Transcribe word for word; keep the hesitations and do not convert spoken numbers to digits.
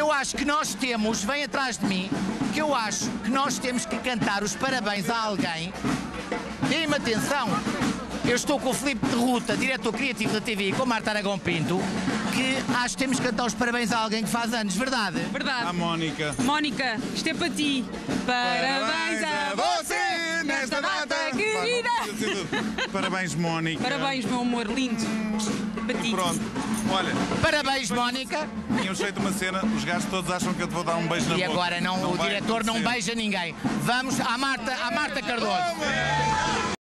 eu acho que nós temos, vem atrás de mim, que eu acho que nós temos que cantar os parabéns a alguém. Deem-me atenção. Eu estou com o Filipe de Ruta, diretor criativo da T V, e com Marta Aragão Pinto, que acho que temos que cantar os parabéns a alguém que faz anos, verdade? Verdade. A Mónica. Mónica, isto é para ti. Parabéns, Parabéns a você nesta data querida. Parabéns, Mónica. Parabéns, meu amor, lindo. Para ti. Pronto, olha. Parabéns, Mónica. Tínhamos feito uma cena, os gajos todos acham que eu te vou dar um beijo na E boca. agora não, o vai diretor não acontecer. beija ninguém. Vamos à Marta, à Marta Cardoso.